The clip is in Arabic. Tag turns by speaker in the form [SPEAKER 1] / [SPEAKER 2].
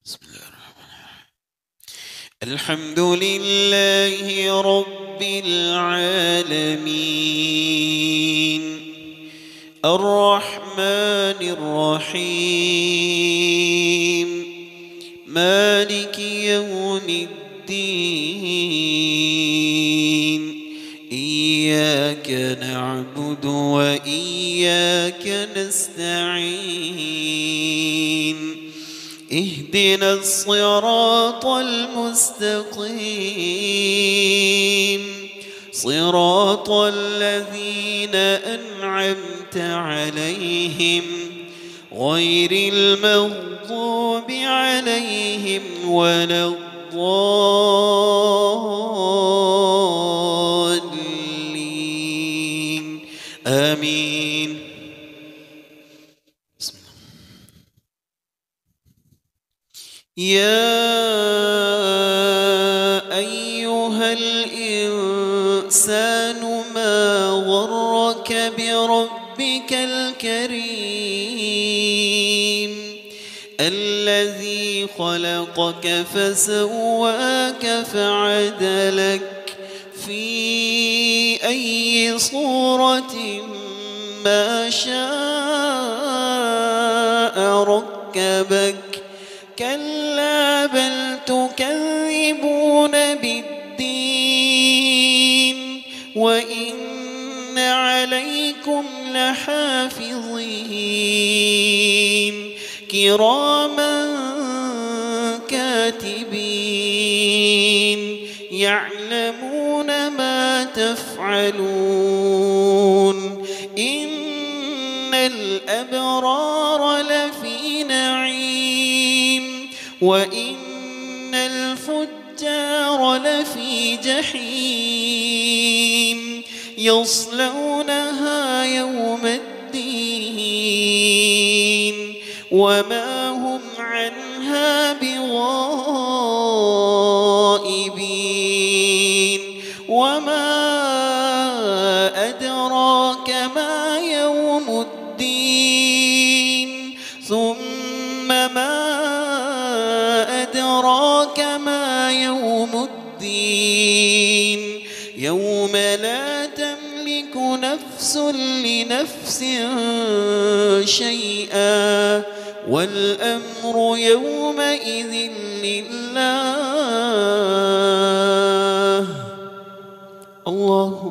[SPEAKER 1] بسم الله الرحمن الرحيم. الحمد لله رب العالمين الرحمن الرحيم مالك يوم الدين إياك نعبد وإياك نستعين اهدنا الصراط المستقيم صراط الذين أنعمت عليهم غير المغضوب عليهم ولا الضالين آمين. يا أيها الإنسان ما غرك بربك الكريم الذي خلقك فسواك فعدلك في أي صورة ما شاء ركبك كلا بل تكذبون بالدين وإن عليكم لحافظين كراما كاتبين يعلمون ما تفعلون إن الأبرار لفي نعيم وإن الفجار لفي جحيم يصلونها يوم الدين وما هم عنها بغائبين وما أدراك ما يوم الدين ثم ما أدراك ما يوم الدين يوم لا تملك نفس لنفس شيئا والأمر يومئذ لله. الله